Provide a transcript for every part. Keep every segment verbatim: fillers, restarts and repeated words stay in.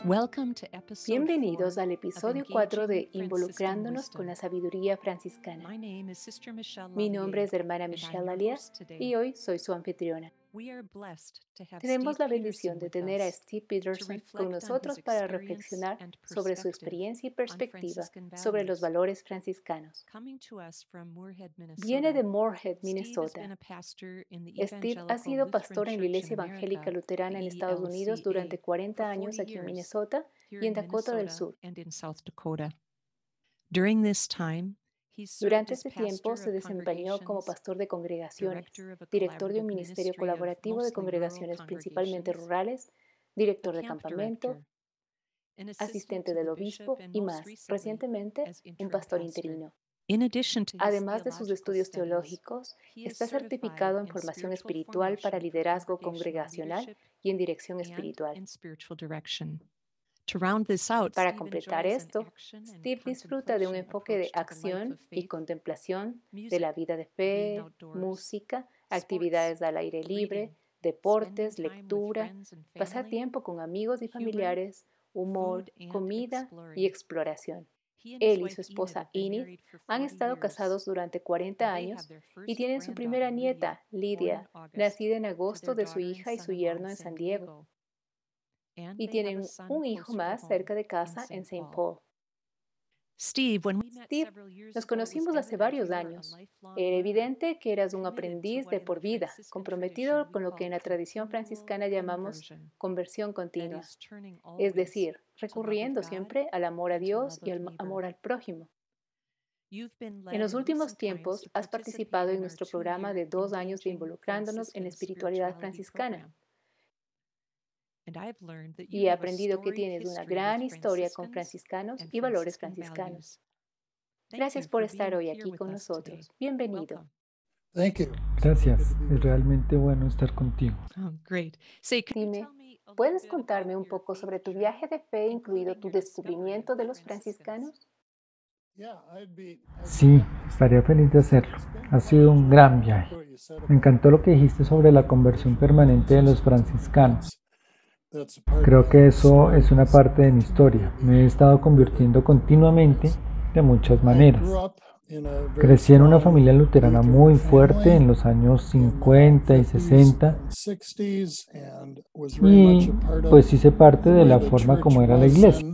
Bienvenidos al episodio cuatro de Involucrándonos con la Sabiduría Franciscana. Mi nombre es hermana Michelle Alia y hoy soy su anfitriona. Tenemos la bendición de tener a Steve Peterson con nosotros para reflexionar sobre su experiencia y perspectiva sobre los valores franciscanos. Viene de Moorhead, Minnesota. Steve ha sido pastor en la Iglesia Evangélica Luterana en Estados Unidos durante cuarenta años aquí en Minnesota y en Dakota del Sur. Durante este tiempo se desempeñó como pastor de congregaciones, director de un ministerio colaborativo de congregaciones principalmente rurales, director de campamento, asistente del obispo y más, recientemente, un pastor interino. Además de sus estudios teológicos, está certificado en formación espiritual para liderazgo congregacional y en dirección espiritual. Para completar esto, Steve disfruta de un enfoque de acción y contemplación de la vida de fe, música, actividades al aire libre, deportes, lectura, pasar tiempo con amigos y familiares, humor, comida y exploración. Él y su esposa Enid han estado casados durante cuarenta años y tienen su primera nieta, Lydia, nacida en agosto de su hija y su yerno en San Diego. Y tienen un hijo más cerca de casa en Saint Paul. Steve, nos conocimos hace varios años. Era evidente que eras un aprendiz de por vida, comprometido con lo que en la tradición franciscana llamamos conversión continua, es decir, recurriendo siempre al amor a Dios y al amor al prójimo. En los últimos tiempos has participado en nuestro programa de dos años de Involucrándonos en la espiritualidad franciscana. Y he aprendido que tienes una gran historia con franciscanos y valores franciscanos. Gracias por estar hoy aquí con nosotros. Bienvenido. Gracias. Es realmente bueno estar contigo. Dime, ¿puedes contarme un poco sobre tu viaje de fe, incluido tu descubrimiento de los franciscanos? Sí, estaría feliz de hacerlo. Ha sido un gran viaje. Me encantó lo que dijiste sobre la conversión permanente de los franciscanos. Creo que eso es una parte de mi historia. Me he estado convirtiendo continuamente de muchas maneras. Crecí en una familia luterana muy fuerte en los años cincuenta y sesenta y pues hice parte de la forma como era la iglesia.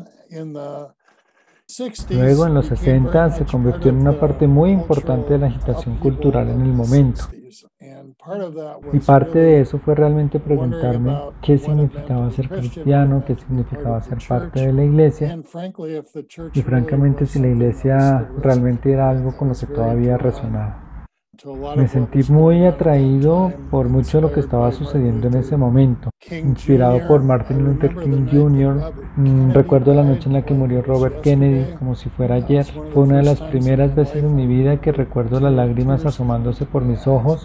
Luego en los sesenta se convirtió en una parte muy importante de la agitación cultural en el momento. Y parte de eso fue realmente preguntarme qué significaba ser cristiano, qué significaba ser parte de la iglesia y francamente si la iglesia realmente era algo con lo que todavía resonaba. Me sentí muy atraído por mucho de lo que estaba sucediendo en ese momento, inspirado por Martin Luther King junior Mm, recuerdo la noche en la que murió Robert Kennedy como si fuera ayer. Fue una de las primeras veces en mi vida que recuerdo las lágrimas asomándose por mis ojos.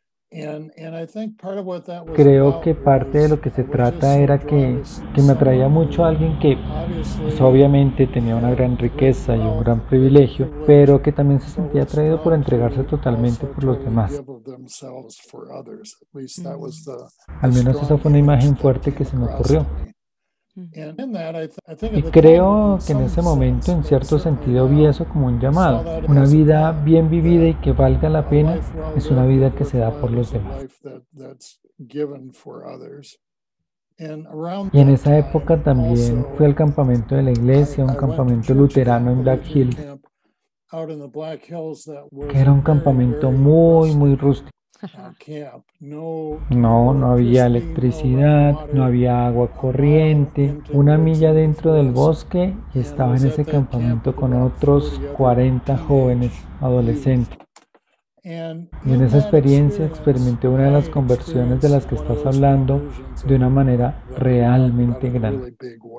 Creo que parte de lo que se trata era que, que me atraía mucho a alguien que pues, obviamente tenía una gran riqueza y un gran privilegio, pero que también se sentía atraído por entregarse totalmente por los demás. Al menos esa fue una imagen fuerte que se me ocurrió. Y creo que en ese momento, en cierto sentido, vi eso como un llamado. Una vida bien vivida y que valga la pena es una vida que se da por los demás. Y en esa época también fui al campamento de la iglesia, un campamento luterano en Black Hills, que era un campamento muy, muy rústico. No, no había electricidad, no había agua corriente, una milla dentro del bosque y estaba en ese campamento con otros cuarenta jóvenes adolescentes. Y en esa experiencia experimenté una de las conversiones de las que estás hablando de una manera realmente grande.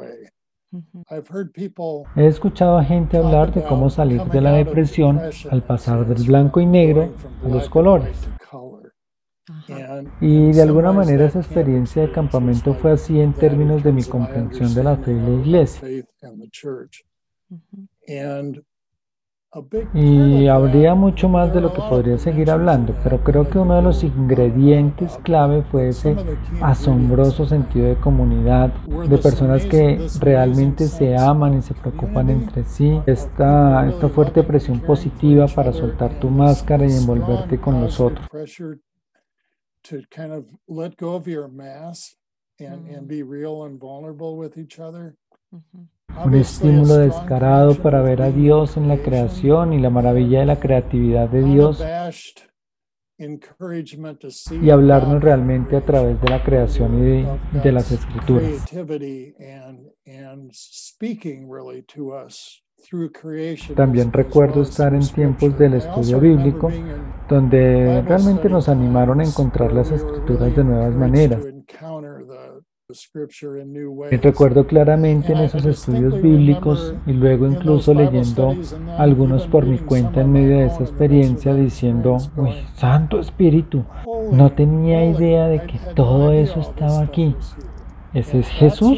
He escuchado a gente hablar de cómo salir de la depresión al pasar del blanco y negro a los colores. Y de alguna manera esa experiencia de campamento fue así en términos de mi comprensión de la fe y la iglesia. Y habría mucho más de lo que podría seguir hablando, pero creo que uno de los ingredientes clave fue ese asombroso sentido de comunidad, de personas que realmente se aman y se preocupan entre sí, esta, esta fuerte presión positiva para soltar tu máscara y envolverte con los otros. Un estímulo descarado para ver a Dios en la creación y la maravilla de la creatividad de Dios y hablarnos realmente a través de la creación y de, de las escrituras. También recuerdo estar en tiempos del estudio bíblico donde realmente nos animaron a encontrar las escrituras de nuevas maneras. Y recuerdo claramente en esos estudios bíblicos y luego incluso leyendo algunos por mi cuenta en medio de esa experiencia diciendo, uy, Santo Espíritu, no tenía idea de que todo eso estaba aquí. ¿Ese es Jesús?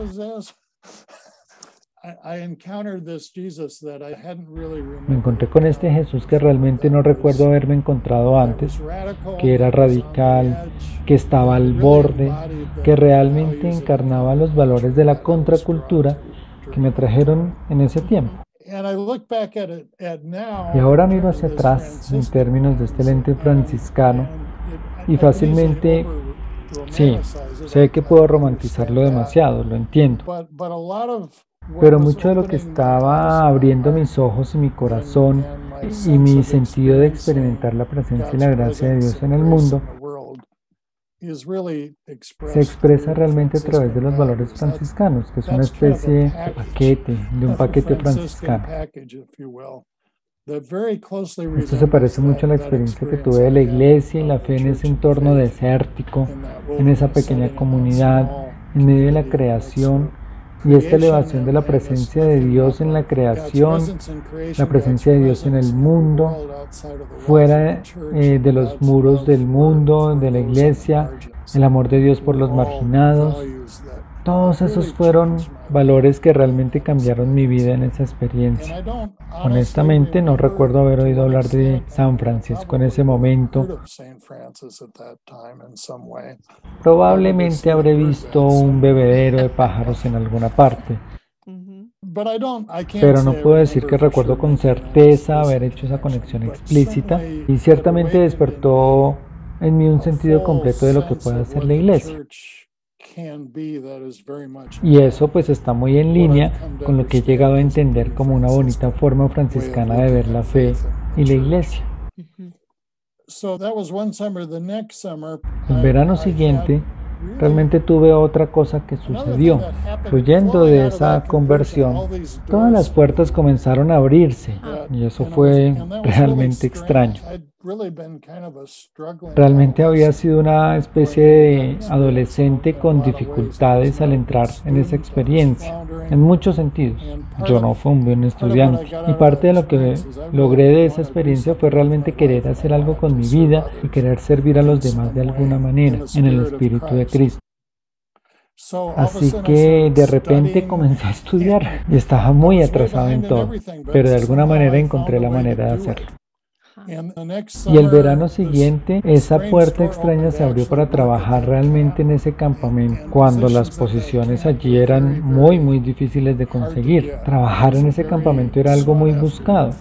Me encontré con este Jesús que realmente no recuerdo haberme encontrado antes, que era radical, que estaba al borde, que realmente encarnaba los valores de la contracultura que me trajeron en ese tiempo. Y ahora miro hacia atrás en términos de este lente franciscano y fácilmente, sí, sé que puedo romantizarlo demasiado, lo entiendo. Pero mucho de lo que estaba abriendo mis ojos y mi corazón y mi sentido de experimentar la presencia y la gracia de Dios en el mundo se expresa realmente a través de los valores franciscanos, que es una especie de paquete, de un paquete franciscano. Esto se parece mucho a la experiencia que tuve de la iglesia y la fe en ese entorno desértico, en esa pequeña comunidad, en medio de la creación. Y esta elevación de la presencia de Dios en la creación, la presencia de Dios en el mundo, fuera eh, de los muros del mundo, de la iglesia, el amor de Dios por los marginados, todos esos fueron valores que realmente cambiaron mi vida en esa experiencia. Honestamente, no recuerdo haber oído hablar de San Francisco en ese momento. Probablemente habré visto un bebedero de pájaros en alguna parte. Pero no puedo decir que recuerdo con certeza haber hecho esa conexión explícita y ciertamente despertó en mí un sentido completo de lo que puede hacer la iglesia. Y eso pues está muy en línea con lo que he llegado a entender como una bonita forma franciscana de ver la fe y la iglesia. El verano siguiente realmente tuve otra cosa que sucedió. Fluyendo de esa conversión, todas las puertas comenzaron a abrirse y eso fue realmente extraño. Realmente había sido una especie de adolescente con dificultades al entrar en esa experiencia, en muchos sentidos. Yo no fui un buen estudiante y parte de lo que logré de esa experiencia fue realmente querer hacer algo con mi vida y querer servir a los demás de alguna manera, en el Espíritu de Cristo. Así que de repente comencé a estudiar y estaba muy atrasado en todo, pero de alguna manera encontré la manera de hacerlo. Y el verano siguiente, esa puerta extraña se abrió para trabajar realmente en ese campamento, cuando las posiciones allí eran muy, muy difíciles de conseguir. Trabajar en ese campamento era algo muy buscado.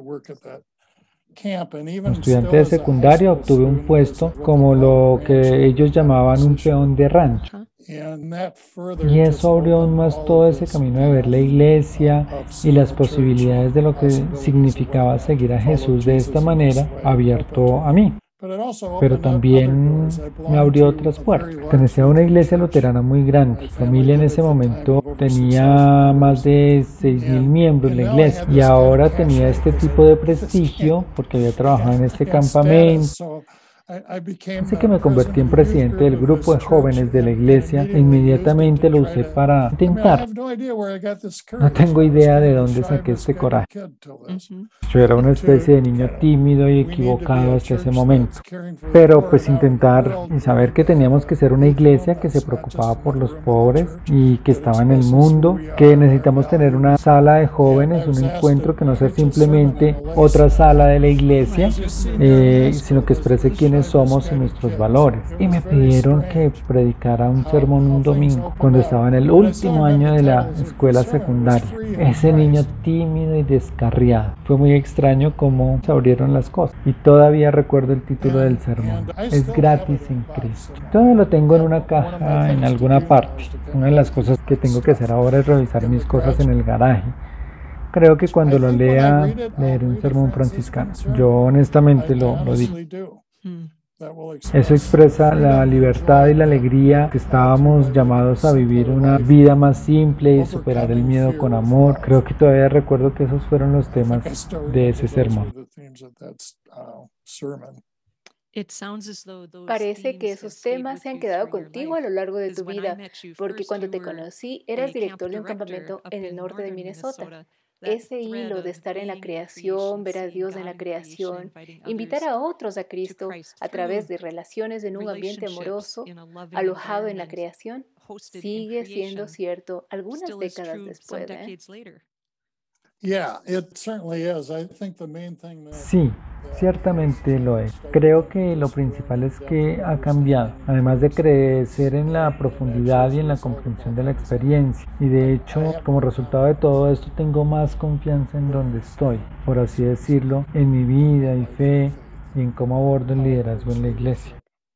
Como estudiante de secundaria obtuve un puesto como lo que ellos llamaban un peón de rancho. Y eso abrió aún más todo ese camino de ver la iglesia y las posibilidades de lo que significaba seguir a Jesús de esta manera, abierto a mí. Pero también me abrió otras puertas. Pertenecía a una iglesia luterana muy grande. Mi familia en ese momento tenía más de seis mil miembros en la iglesia y ahora tenía este tipo de prestigio porque había trabajado en este campamento Así que me convertí en presidente del grupo de jóvenes de la iglesia e inmediatamente lo usé para intentar. No tengo idea de dónde saqué este coraje. Ujú. Yo era una especie de niño tímido y equivocado hasta ese momento. Pero pues intentar y saber que teníamos que ser una iglesia que se preocupaba por los pobres y que estaba en el mundo, que necesitamos tener una sala de jóvenes, un encuentro que no sea simplemente otra sala de la iglesia, eh, sino que exprese quiénes somos y nuestros valores. Y me pidieron que predicara un sermón un domingo, cuando estaba en el último año de la escuela secundaria. Ese niño tímido y descarriado. Fue muy extraño cómo se abrieron las cosas. Y todavía recuerdo el título del sermón. Es gratis en Cristo. Todo lo tengo en una caja en alguna parte. Una de las cosas que tengo que hacer ahora es revisar mis cosas en el garaje. Creo que cuando lo lea, leeré un sermón franciscano. Yo honestamente lo, lo digo. Mm. Eso expresa la libertad y la alegría que estábamos llamados a vivir una vida más simple y superar el miedo con amor. Creo que todavía recuerdo que esos fueron los temas de ese sermón. Parece que esos temas se han quedado contigo a lo largo de tu vida, porque cuando te conocí eras director de un campamento en el norte de Minnesota. Ese hilo de estar en la creación, ver a Dios en la creación, invitar a otros a Cristo a través de relaciones en un ambiente amoroso, alojado en la creación, sigue siendo cierto algunas décadas después, ¿eh? Sí, ciertamente lo es. Creo que lo principal es que ha cambiado, además de crecer en la profundidad y en la comprensión de la experiencia. Y de hecho, como resultado de todo esto, tengo más confianza en donde estoy, por así decirlo, en mi vida y fe y en cómo abordo el liderazgo en la iglesia.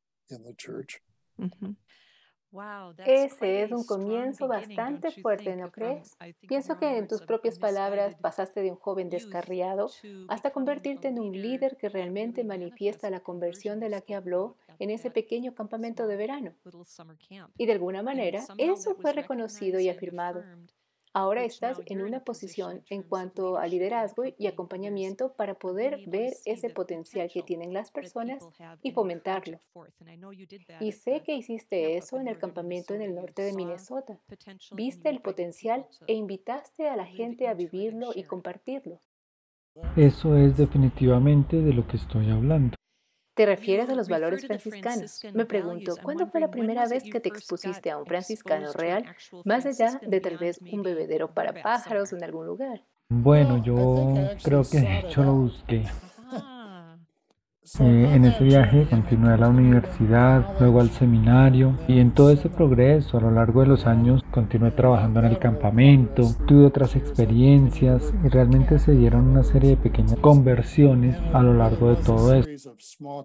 Ujú. Ese es un comienzo bastante fuerte, ¿no crees? Pienso que en tus propias palabras pasaste de un joven descarriado hasta convertirte en un líder que realmente manifiesta la conversión de la que habló en ese pequeño campamento de verano. Y de alguna manera, eso fue reconocido y afirmado. Ahora estás en una posición en cuanto a liderazgo y acompañamiento para poder ver ese potencial que tienen las personas y fomentarlo. Y sé que hiciste eso en el campamento en el norte de Minnesota. Viste el potencial e invitaste a la gente a vivirlo y compartirlo. Eso es definitivamente de lo que estoy hablando. ¿Te refieres a los valores franciscanos? Me pregunto, ¿cuándo fue la primera vez que te expusiste a un franciscano real, más allá de tal vez un bebedero para pájaros en algún lugar? Bueno, yo creo que de hecho lo busqué. Ajá. Eh, en ese viaje continué a la universidad, luego al seminario y en todo ese progreso a lo largo de los años continué trabajando en el campamento, tuve otras experiencias y realmente se dieron una serie de pequeñas conversiones a lo largo de todo eso.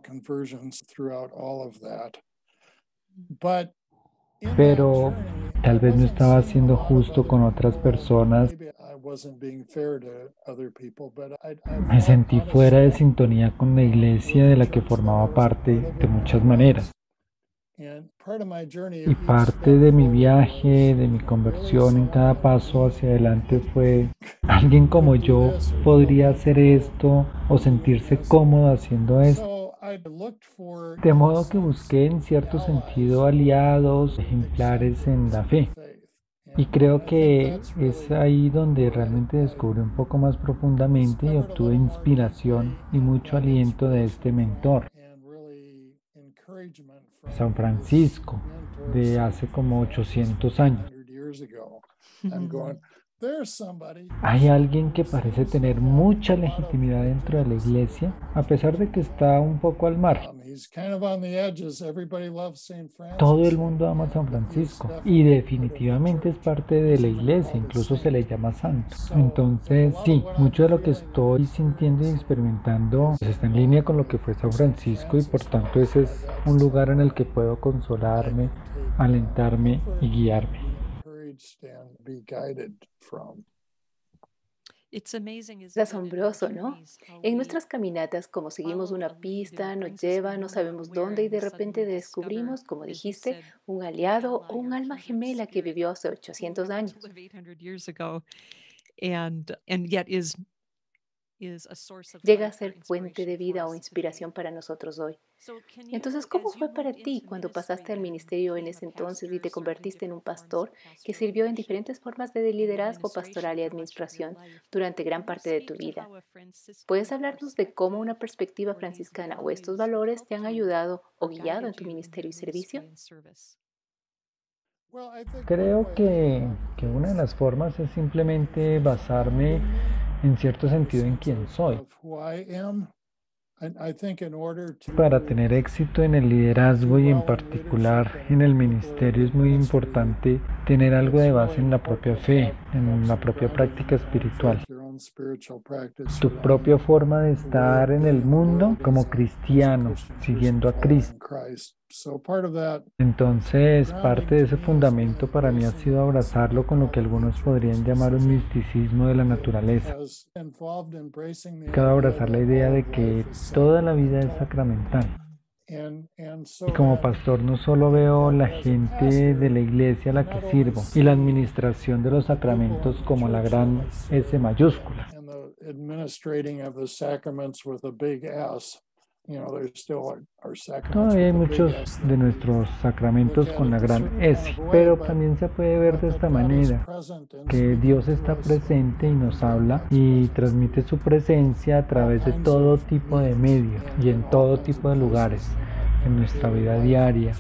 Pero tal vez no estaba siendo justo con otras personas. Me sentí fuera de sintonía con la iglesia de la que formaba parte de muchas maneras. Y parte de mi viaje, de mi conversión en cada paso hacia adelante fue, alguien como yo podría hacer esto o sentirse cómodo haciendo esto. De modo que busqué en cierto sentido aliados, ejemplares en la fe. Y creo que es ahí donde realmente descubrí un poco más profundamente y obtuve inspiración y mucho aliento de este mentor, San Francisco, de hace como ochocientos años. Hay alguien que parece tener mucha legitimidad dentro de la iglesia, a pesar de que está un poco al margen. Todo el mundo ama a San Francisco y definitivamente es parte de la iglesia, incluso se le llama santo. Entonces, sí, mucho de lo que estoy sintiendo y experimentando pues, está en línea con lo que fue San Francisco y por tanto ese es un lugar en el que puedo consolarme, alentarme y guiarme. Es asombroso, ¿no? En nuestras caminatas, como seguimos una pista, nos lleva, no sabemos dónde y de repente descubrimos, como dijiste, un aliado o un alma gemela que vivió hace ochocientos años. llega a ser fuente de vida o inspiración para nosotros hoy. Entonces, ¿cómo fue para ti cuando pasaste al ministerio en ese entonces y te convertiste en un pastor que sirvió en diferentes formas de liderazgo pastoral y administración durante gran parte de tu vida? ¿Puedes hablarnos de cómo una perspectiva franciscana o estos valores te han ayudado o guiado en tu ministerio y servicio? Creo que, que una de las formas es simplemente basarme en cierto sentido en quién soy. Para tener éxito en el liderazgo y en particular en el ministerio es muy importante tener algo de base en la propia fe, en la propia práctica espiritual. Tu propia forma de estar en el mundo como cristiano, siguiendo a Cristo. Entonces, parte de ese fundamento para mí ha sido abrazarlo con lo que algunos podrían llamar un misticismo de la naturaleza. Cada abrazar la idea de que toda la vida es sacramental. Y como pastor no solo veo la gente de la iglesia a la que sirvo y la administración de los sacramentos como la gran S mayúscula. Todavía hay muchos de nuestros sacramentos con la gran S, pero también se puede ver de esta manera, que Dios está presente y nos habla y transmite su presencia a través de todo tipo de medios y en todo tipo de lugares en nuestra vida diaria.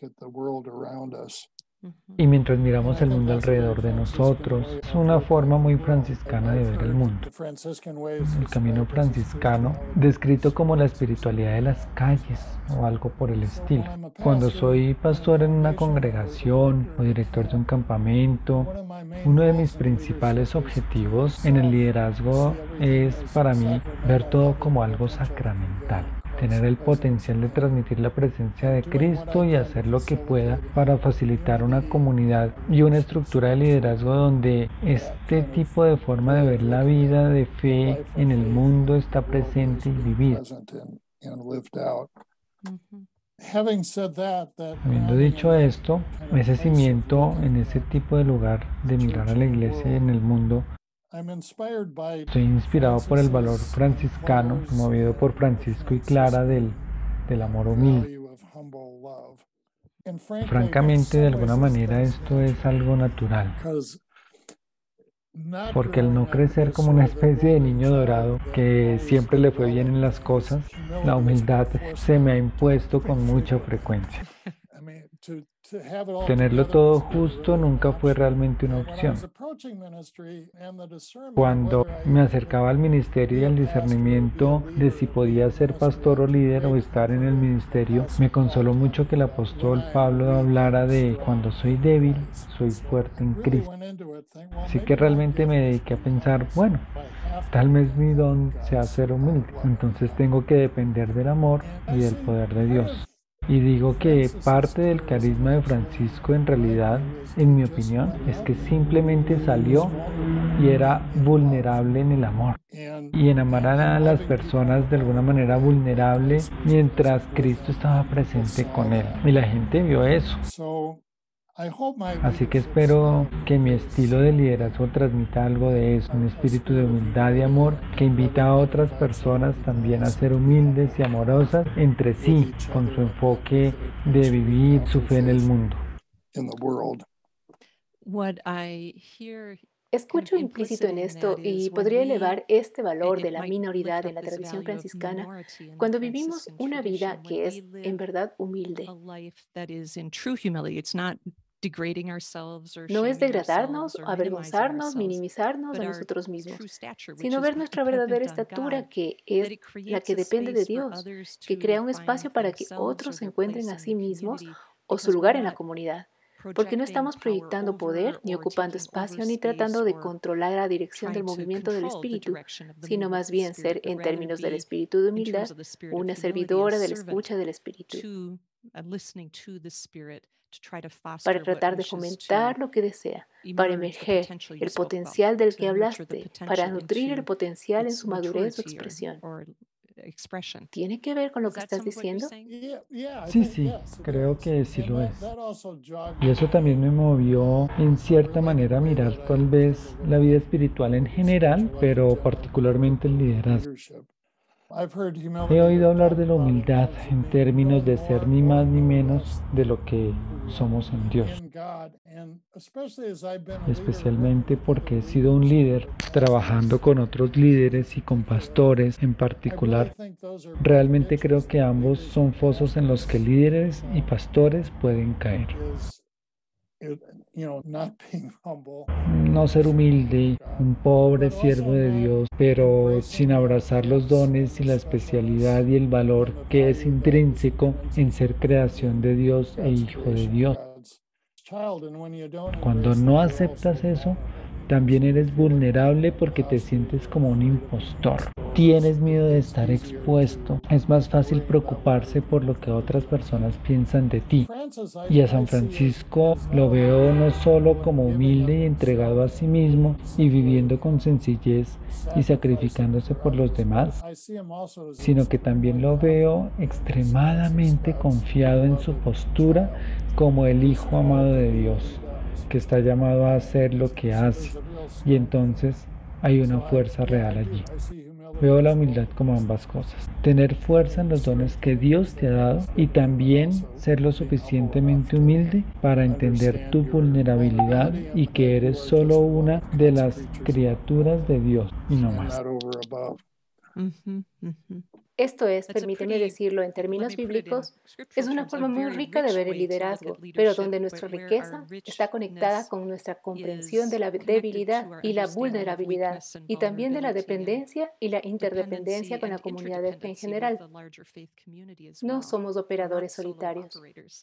Y mientras miramos el mundo alrededor de nosotros, es una forma muy franciscana de ver el mundo. El camino franciscano, descrito como la espiritualidad de las calles o algo por el estilo. Cuando soy pastor en una congregación o director de un campamento, uno de mis principales objetivos en el liderazgo es para mí ver todo como algo sacramental. Tener el potencial de transmitir la presencia de Cristo y hacer lo que pueda para facilitar una comunidad y una estructura de liderazgo donde este tipo de forma de ver la vida de fe en el mundo está presente y vivida. Habiendo dicho esto, ese cimiento en ese tipo de lugar de mirar a la iglesia y en el mundo, estoy inspirado por el valor franciscano, movido por Francisco y Clara del, del amor humilde. Francamente, de alguna manera esto es algo natural, porque al no crecer como una especie de niño dorado que siempre le fue bien en las cosas, la humildad se me ha impuesto con mucha frecuencia. Tenerlo todo justo nunca fue realmente una opción. Cuando me acercaba al ministerio y al discernimiento de si podía ser pastor o líder o estar en el ministerio, me consoló mucho que el apóstol Pablo hablara de cuando soy débil, soy fuerte en Cristo. Así que realmente me dediqué a pensar, bueno, tal vez mi don sea ser humilde, entonces tengo que depender del amor y del poder de Dios. Y digo que parte del carisma de Francisco en realidad, en mi opinión, es que simplemente salió y era vulnerable en el amor. Y en amar a las personas de alguna manera vulnerable mientras Cristo estaba presente con él. Y la gente vio eso. Así que espero que mi estilo de liderazgo transmita algo de eso, un espíritu de humildad y amor que invita a otras personas también a ser humildes y amorosas entre sí, con su enfoque de vivir su fe en el mundo. Escucho implícito en esto y podría elevar este valor de la minoridad en la tradición franciscana cuando vivimos una vida que es en verdad humilde. No es degradarnos, o avergonzarnos, minimizarnos a nosotros mismos, sino ver nuestra verdadera estatura, que es la que depende de Dios, que crea un espacio para que otros se encuentren a sí mismos o su lugar en la comunidad. Porque no estamos proyectando poder, ni ocupando espacio, ni tratando de controlar la dirección del movimiento del Espíritu, sino más bien ser, en términos del Espíritu de humildad, una servidora de la escucha del Espíritu, para tratar de fomentar lo que desea, para emerger el potencial del que hablaste, para nutrir el potencial en su madurez o expresión. ¿Tiene que ver con lo que estás diciendo? Sí, sí, creo que sí lo es. Y eso también me movió en cierta manera a mirar tal vez la vida espiritual en general, pero particularmente el liderazgo. He oído hablar de la humildad en términos de ser ni más ni menos de lo que somos en Dios, especialmente porque he sido un líder trabajando con otros líderes y con pastores en particular. Realmente creo que ambos son fosos en los que líderes y pastores pueden caer. No ser humilde, un pobre siervo de Dios, pero sin abrazar los dones y la especialidad y el valor que es intrínseco en ser creación de Dios e hijo de Dios. Cuando no aceptas eso, también eres vulnerable porque te sientes como un impostor. Tienes miedo de estar expuesto. Es más fácil preocuparse por lo que otras personas piensan de ti. Y a San Francisco lo veo no solo como humilde y entregado a sí mismo y viviendo con sencillez y sacrificándose por los demás, sino que también lo veo extremadamente confiado en su postura como el Hijo amado de Dios, que está llamado a hacer lo que hace, y entonces hay una fuerza real allí. Veo la humildad como ambas cosas, tener fuerza en los dones que Dios te ha dado y también ser lo suficientemente humilde para entender tu vulnerabilidad y que eres solo una de las criaturas de Dios y no más. Ujú, ujú. Esto es, permíteme decirlo en términos bíblicos, es una forma muy rica de ver el liderazgo, pero donde nuestra riqueza está conectada con nuestra comprensión de la debilidad y la vulnerabilidad, y también de la dependencia y la interdependencia con la comunidad de fe en general. No somos operadores solitarios.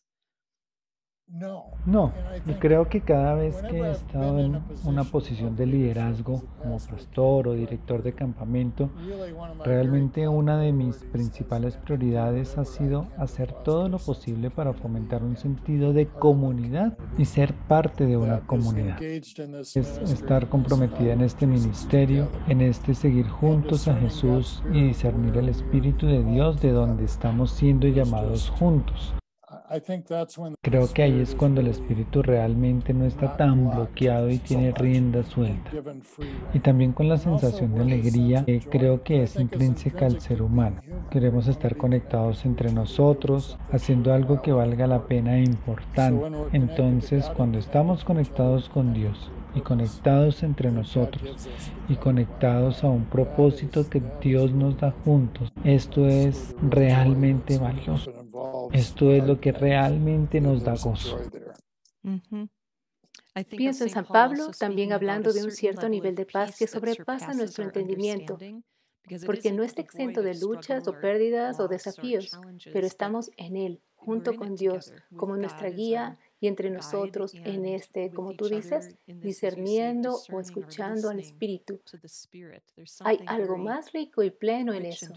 No, y creo que cada vez que he estado en una posición de liderazgo como pastor o director de campamento, realmente una de mis principales prioridades ha sido hacer todo lo posible para fomentar un sentido de comunidad y ser parte de una comunidad. Es estar comprometida en este ministerio, en este seguir juntos a Jesús y discernir el Espíritu de Dios de donde estamos siendo llamados juntos. Creo que ahí es cuando el espíritu realmente no está tan bloqueado y tiene rienda suelta. Y también con la sensación de alegría que creo que es intrínseca al ser humano. Queremos estar conectados entre nosotros, haciendo algo que valga la pena e importante. Entonces, cuando estamos conectados con Dios y conectados entre nosotros y conectados a un propósito que Dios nos da juntos, esto es realmente valioso. Esto es lo que realmente nos da gozo. Ujú. Pienso en San Pablo también hablando de un cierto nivel de paz que sobrepasa nuestro entendimiento, porque no está exento de luchas o pérdidas o desafíos, pero estamos en Él, junto con Dios, como nuestra guía y entre nosotros en este, como tú dices, discerniendo o escuchando al Espíritu. Hay algo más rico y pleno en eso.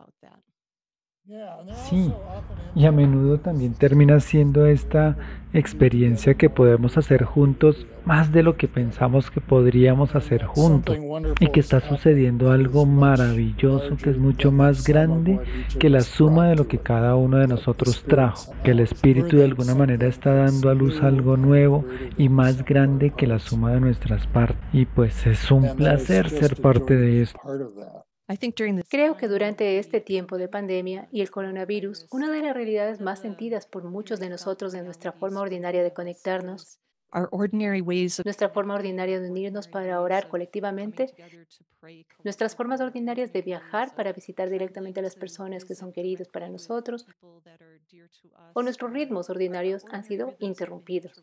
Sí, y a menudo también termina siendo esta experiencia que podemos hacer juntos más de lo que pensamos que podríamos hacer juntos y que está sucediendo algo maravilloso que es mucho más grande que la suma de lo que cada uno de nosotros trajo, que el Espíritu de alguna manera está dando a luz algo nuevo y más grande que la suma de nuestras partes. Y pues es un placer ser parte de eso. Creo que durante este tiempo de pandemia y el coronavirus, una de las realidades más sentidas por muchos de nosotros de nuestra forma ordinaria de conectarnos, nuestra forma ordinaria de unirnos para orar colectivamente, nuestras formas ordinarias de viajar para visitar directamente a las personas que son queridas para nosotros, o nuestros ritmos ordinarios han sido interrumpidos.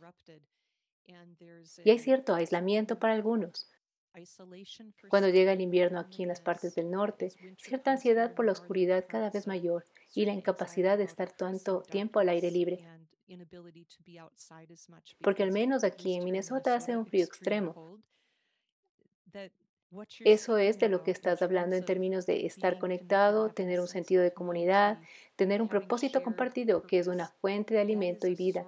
Y hay cierto aislamiento para algunos. Cuando llega el invierno aquí en las partes del norte, cierta ansiedad por la oscuridad cada vez mayor y la incapacidad de estar tanto tiempo al aire libre. Porque al menos aquí en Minnesota hace un frío extremo. Eso es de lo que estás hablando en términos de estar conectado, tener un sentido de comunidad, tener un propósito compartido que es una fuente de alimento y vida.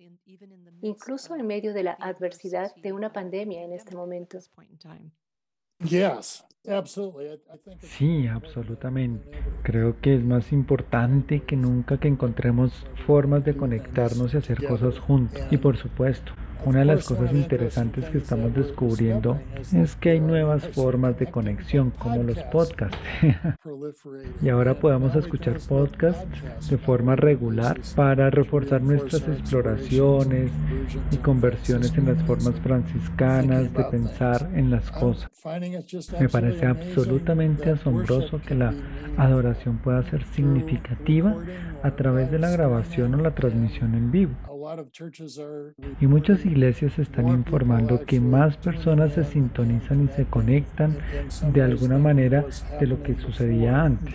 Incluso en medio de la adversidad de una pandemia en este momento. Sí, absolutamente. Creo que es más importante que nunca que encontremos formas de conectarnos y hacer cosas juntos. Y por supuesto, una de las cosas interesantes que estamos descubriendo es que hay nuevas formas de conexión, como los podcasts. Y ahora podemos escuchar podcasts de forma regular para reforzar nuestras exploraciones y conversiones en las formas franciscanas de pensar en las cosas. Me parece absolutamente asombroso que la adoración pueda ser significativa a través de la grabación o la transmisión en vivo. Y muchas iglesias están informando que más personas se sintonizan y se conectan de alguna manera de lo que sucedía antes.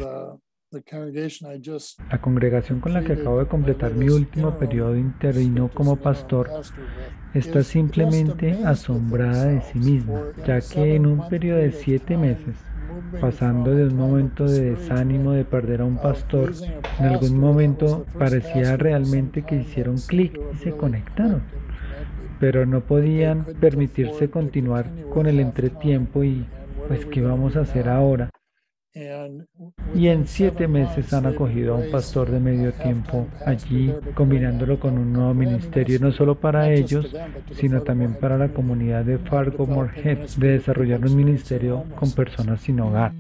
La congregación con la que acabo de completar mi último periodo interino como pastor está simplemente asombrada de sí misma, ya que en un periodo de siete meses, pasando de un momento de desánimo de perder a un pastor, en algún momento parecía realmente que hicieron clic y se conectaron, pero no podían permitirse continuar con el entretiempo y pues ¿qué vamos a hacer ahora? Y en siete meses han acogido a un pastor de medio tiempo allí, combinándolo con un nuevo ministerio, no solo para ellos, sino también para la comunidad de Fargo Moorhead, de desarrollar un ministerio con personas sin hogar.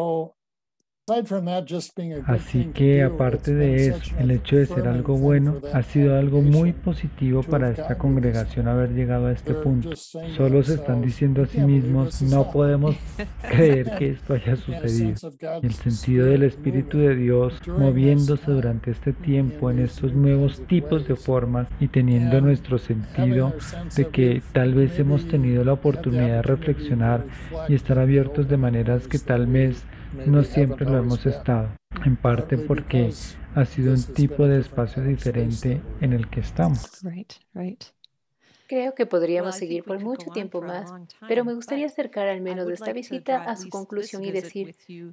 Así que aparte de eso, el hecho de ser algo bueno ha sido algo muy positivo para esta congregación haber llegado a este punto. Solo se están diciendo a sí mismos, no podemos creer que esto haya sucedido. El sentido del Espíritu de Dios moviéndose durante este tiempo en estos nuevos tipos de formas y teniendo nuestro sentido de que tal vez hemos tenido la oportunidad de reflexionar y estar abiertos de maneras que tal vez no siempre lo hemos estado, en parte porque ha sido un tipo de espacio diferente en el que estamos. Right, right. Creo que podríamos seguir por mucho tiempo más, pero me gustaría acercar al menos de esta visita a su conclusión y decir,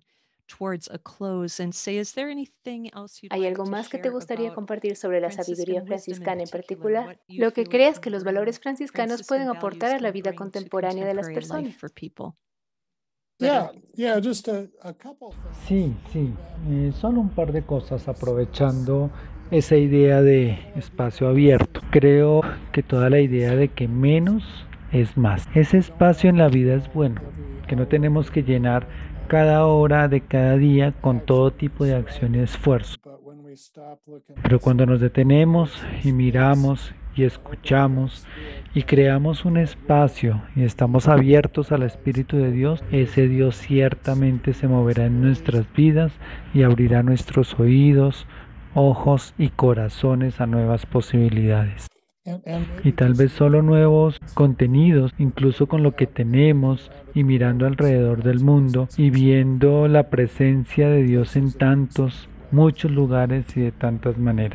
¿hay algo más que te gustaría compartir sobre la sabiduría franciscana en particular? Lo que creas que los valores franciscanos pueden aportar a la vida contemporánea de las personas. Sí, sí, eh, solo un par de cosas aprovechando esa idea de espacio abierto. Creo que toda la idea de que menos es más. Ese espacio en la vida es bueno, que no tenemos que llenar cada hora de cada día con todo tipo de acción y esfuerzo. Pero cuando nos detenemos y miramos y escuchamos y creamos un espacio y estamos abiertos al Espíritu de Dios, ese Dios ciertamente se moverá en nuestras vidas y abrirá nuestros oídos, ojos y corazones a nuevas posibilidades. Y tal vez solo nuevos contenidos, incluso con lo que tenemos y mirando alrededor del mundo y viendo la presencia de Dios en tantos, muchos lugares y de tantas maneras.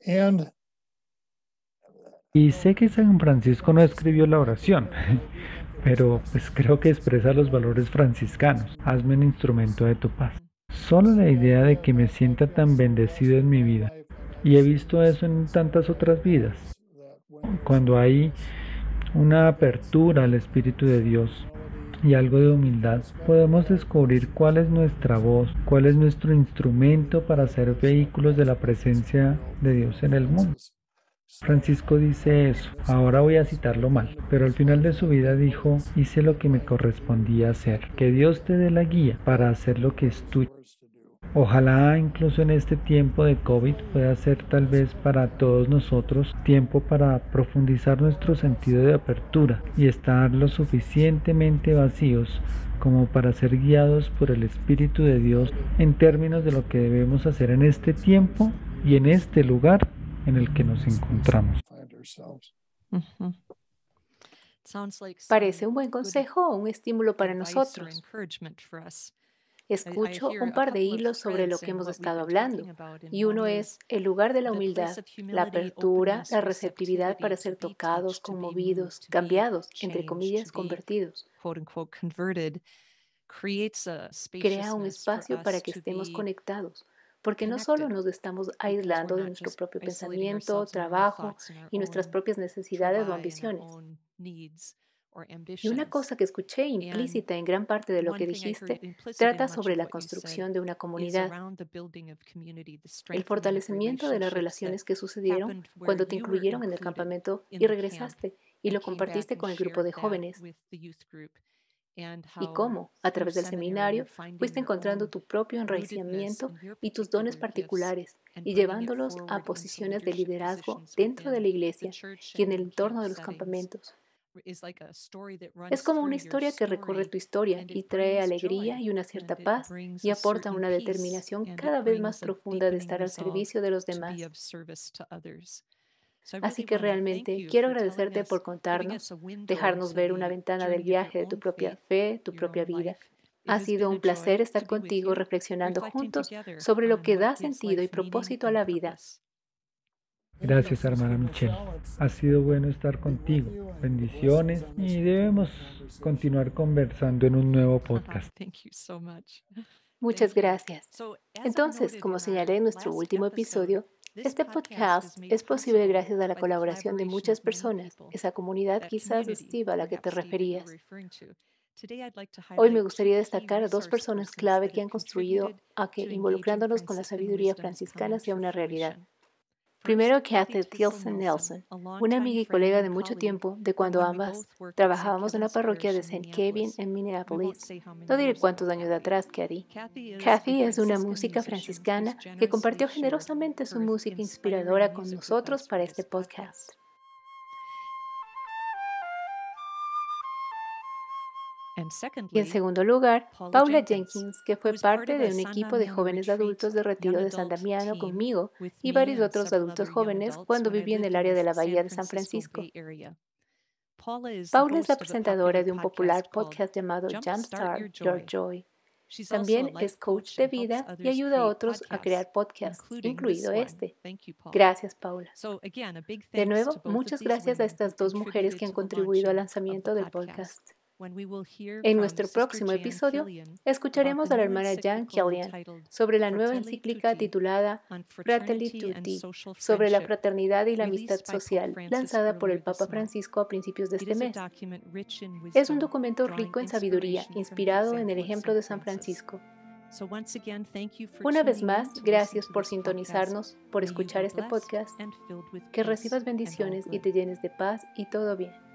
Y sé que San Francisco no escribió la oración, pero pues creo que expresa los valores franciscanos. Hazme un instrumento de tu paz. Solo la idea de que me sienta tan bendecido en mi vida. Y he visto eso en tantas otras vidas. Cuando hay una apertura al Espíritu de Dios y algo de humildad, podemos descubrir cuál es nuestra voz, cuál es nuestro instrumento para ser vehículos de la presencia de Dios en el mundo. Francisco dice eso, ahora voy a citarlo mal, pero al final de su vida dijo, hice lo que me correspondía hacer, que Dios te dé la guía para hacer lo que es tuyo. Ojalá incluso en este tiempo de COVID pueda ser tal vez para todos nosotros tiempo para profundizar nuestro sentido de apertura y estar lo suficientemente vacíos como para ser guiados por el Espíritu de Dios en términos de lo que debemos hacer en este tiempo y en este lugar en el que nos encontramos. Mm-hmm. Parece un buen consejo o un estímulo para nosotros. Escucho un par de hilos sobre lo que hemos estado hablando, y uno es el lugar de la humildad, la apertura, la receptividad para ser tocados, conmovidos, cambiados, entre comillas, convertidos. Crea un espacio para que estemos conectados, porque no solo nos estamos aislando de nuestro propio pensamiento, trabajo y nuestras propias necesidades o ambiciones. Y una cosa que escuché implícita en gran parte de lo que dijiste trata sobre la construcción de una comunidad, el fortalecimiento de las relaciones que sucedieron cuando te incluyeron en el campamento y regresaste y lo compartiste con el grupo de jóvenes. Y cómo, a través del seminario, fuiste encontrando tu propio enraizamiento y tus dones particulares y llevándolos a posiciones de liderazgo dentro de la iglesia y en el entorno de los campamentos. Es como una historia que recorre tu historia y trae alegría y una cierta paz y aporta una determinación cada vez más profunda de estar al servicio de los demás. Así que realmente quiero agradecerte por contarnos, dejarnos ver una ventana del viaje de tu propia fe, tu propia vida. Ha sido un placer estar contigo reflexionando juntos sobre lo que da sentido y propósito a la vida. Gracias, hermana Michelle. Ha sido bueno estar contigo. Bendiciones y debemos continuar conversando en un nuevo podcast. Muchas gracias. Entonces, como señalé en nuestro último episodio, este podcast es posible gracias a la colaboración de muchas personas, esa comunidad quizás de Steve a la que te referías. Hoy me gustaría destacar a dos personas clave que han construido a que involucrándonos con la sabiduría franciscana sea una realidad. Primero, Kathy Tilson Nelson, una amiga y colega de mucho tiempo, de cuando ambas trabajábamos en la parroquia de Saint Kevin en Minneapolis. No diré cuántos años atrás, Kathy. Kathy es una música franciscana que compartió generosamente su música inspiradora con nosotros para este podcast. Y en segundo lugar, Paula Jenkins, que fue parte de un equipo de jóvenes adultos de retiro de San Damiano conmigo y varios otros adultos jóvenes cuando viví en el área de la Bahía de San Francisco. Paula es la presentadora de un popular podcast llamado Jumpstart Your Joy. También es coach de vida y ayuda a otros a crear podcasts, incluido este. Gracias, Paula. De nuevo, muchas gracias a estas dos mujeres que han contribuido al lanzamiento del podcast. En nuestro próximo episodio, escucharemos a la hermana Jan Kellyan sobre la nueva encíclica titulada Fratelli Tutti, sobre la fraternidad y la amistad social, lanzada por el Papa Francisco a principios de este mes. Es un documento rico en sabiduría, inspirado en el ejemplo de San Francisco. Una vez más, gracias por sintonizarnos, por escuchar este podcast. Que recibas bendiciones y te llenes de paz y todo bien.